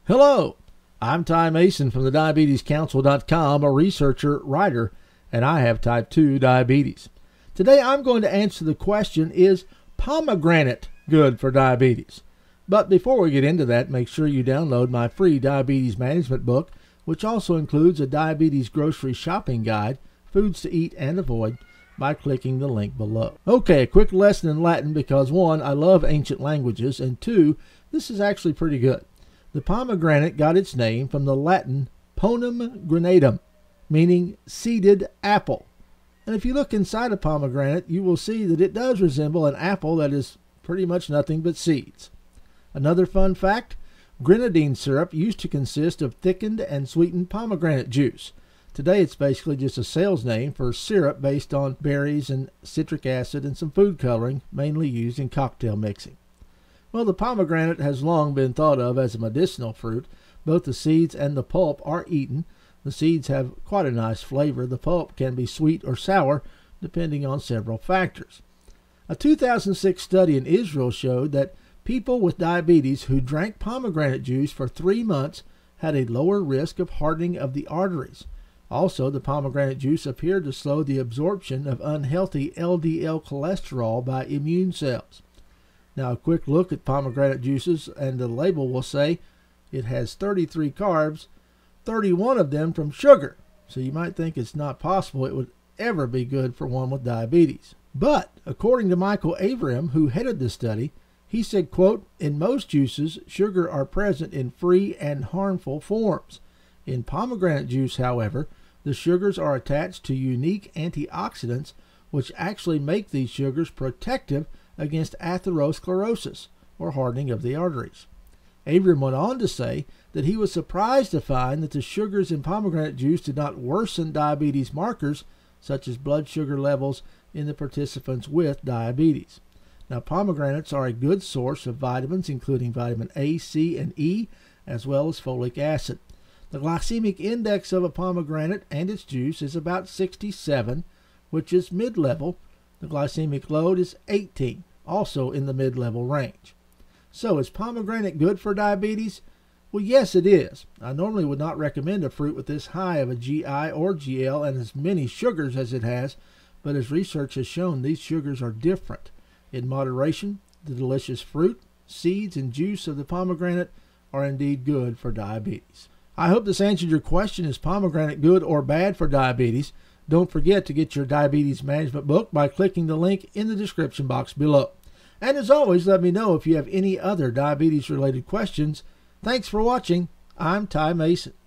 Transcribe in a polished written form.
Hello, I'm Ty Mason from the diabetescouncil.com, a researcher, writer, and I have type 2 diabetes. Today I'm going to answer the question, is pomegranate good for diabetes? But before we get into that, make sure you download my free diabetes management book, which also includes a diabetes grocery shopping guide, foods to eat and avoid, by clicking the link below. Okay, a quick lesson in Latin because 1, I love ancient languages, and 2, this is actually pretty good. The pomegranate got its name from the Latin ponum granatum, meaning seeded apple. And if you look inside a pomegranate, you will see that it does resemble an apple that is pretty much nothing but seeds. Another fun fact, grenadine syrup used to consist of thickened and sweetened pomegranate juice. Today it's basically just a sales name for syrup based on berries and citric acid and some food coloring, mainly used in cocktail mixing. Well, the pomegranate has long been thought of as a medicinal fruit. Both the seeds and the pulp are eaten. The seeds have quite a nice flavor. The pulp can be sweet or sour, depending on several factors. A 2006 study in Israel showed that people with diabetes who drank pomegranate juice for 3 months had a lower risk of hardening of the arteries. Also, the pomegranate juice appeared to slow the absorption of unhealthy LDL cholesterol by immune cells. Now, a quick look at pomegranate juices, and the label will say it has 33 carbs, 31 of them from sugar. So you might think it's not possible it would ever be good for one with diabetes. But, according to Michael Avram, who headed the study, he said, quote, "In most juices, sugar are present in free and harmful forms. In pomegranate juice, however, the sugars are attached to unique antioxidants which actually make these sugars protective against atherosclerosis, or hardening of the arteries." Avram went on to say that he was surprised to find that the sugars in pomegranate juice did not worsen diabetes markers, such as blood sugar levels in the participants with diabetes. Now, pomegranates are a good source of vitamins, including vitamin A, C, and E, as well as folic acid. The glycemic index of a pomegranate and its juice is about 67, which is mid-level. The glycemic load is 18, also in the mid-level range. So, is pomegranate good for diabetes? Well, yes, it is. I normally would not recommend a fruit with this high of a GI or GL and as many sugars as it has, but as research has shown, these sugars are different. In moderation, the delicious fruit, seeds, and juice of the pomegranate are indeed good for diabetes. I hope this answered your question, is pomegranate good or bad for diabetes? Don't forget to get your diabetes management book by clicking the link in the description box below. And as always, let me know if you have any other diabetes related questions. Thanks for watching. I'm Ty Mason.